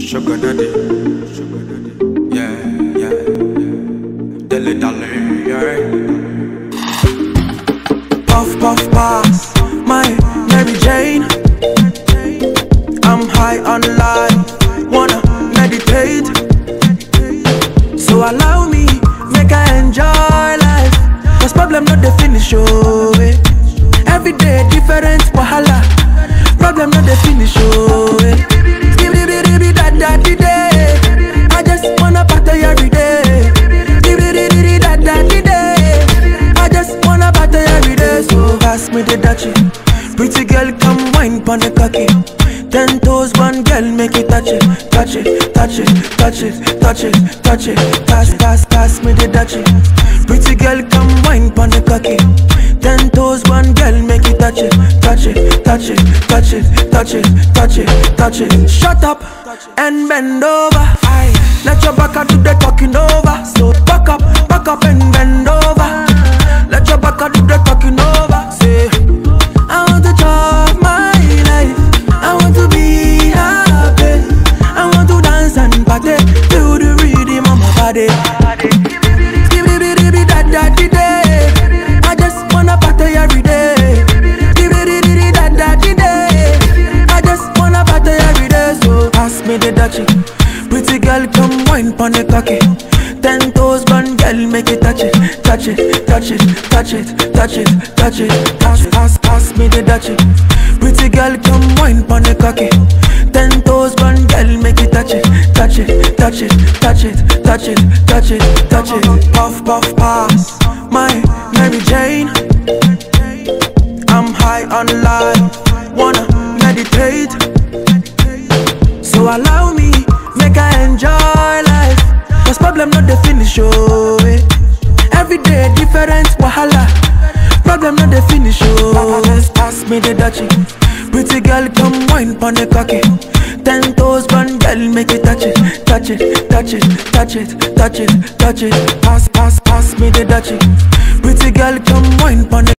Sugar daddy, yeah, yeah, dilly dally, yeah. Puff, puff, pass, my Mary Jane. I'm high on life, wanna meditate. So allow me, make I enjoy life. Cause problem not the finish, oh eh. Every day different wahala. Problem not the finish, oh eh. I just wanna party every day. I just wanna party every day. So pass me the dutchie. Pretty girl, come wine pon the cocky. 10 toes, one girl, make it touch it, touch it, touch it, touch it, touch it, touch it. Pass, pass, pass me the dutchie. Pretty girl, come wine pon the cocky. 10 toes, one girl, make it touch it, touch it, touch it, touch it, touch it, touch it, touch it. Shut up and bend over. Let your back do the talking over. So back up and bend over. Let your back do the talking over. Say, I want to chop my life. I want to be happy. I want to dance and party. Feel the rhythm of my body. I just wanna party every day. I just wanna party every day. So pass me the dutchie. Pretty girl, come wine pon the cocky. 10 toes, one girl, make it touch it, touch it, touch it, touch it, touch it, touch it. Pass, pass, pass me the dutchie. Pretty girl, come wine pon the cocky. 10 toes, one girl, make it touch it, touch it, touch it, touch it, touch it, touch it, touch it. Puff, puff, pass, my Mary Jane. I'm high on life, wanna meditate. So allow me, make I enjoy life. Cause problem not the finish, oh eh. Every day different wahala. Problem not the finish, oh eh. Pass me the dutchie. Pretty girl, come wine pon the cocky. 10 toes, one girl, make it touch it, touch it, touch it, touch it, touch it, touch it. Pass, pass, pass me the dutchie. Pretty girl, come wine pon the